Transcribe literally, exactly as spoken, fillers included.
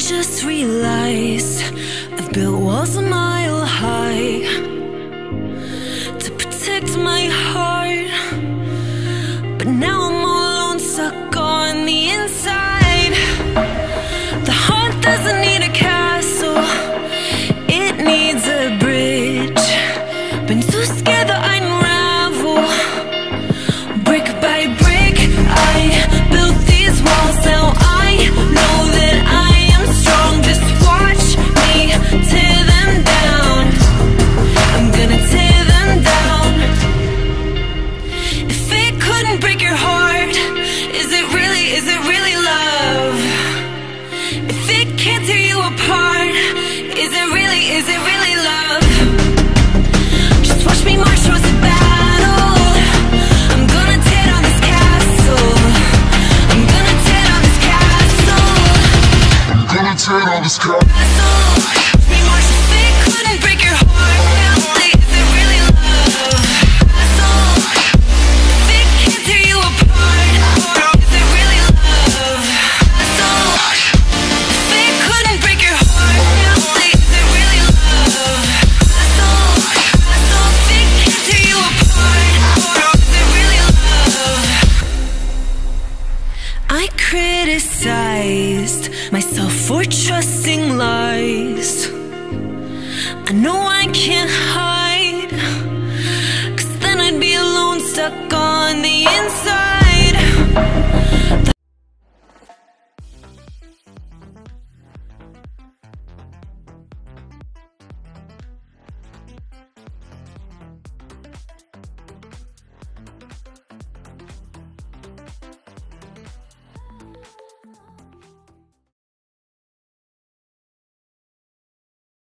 just realized I've built walls a mile high to protect my heart, but now I'm all alone, stuck on the inside. The heart doesn't need a castle, it needs a bridge. Been too scared that I'd unravel. Brick by brick, I built these walls. Now I know that I am strong. Just watch me tear them down. I'm gonna tear them down. If it couldn't break your heart, is it really, is it really love? If it can't tear you apart, is it really, is it really love? Just watch me march towards the battle. I'm gonna tear down this castle. I'm gonna tear down this castle. I'm gonna tear down this castle. Watch me march. If it couldn't break your heart, is it really love? Castle. If it can't tear you apart, is it really love? Castle. If it couldn't break your heart, is it really love? Castle. Castle. If it can't tear you apart, is it really love? I criticized myself for trusting lies. I know I can't hide, 'cause then I'd be alone, stuck on the inside.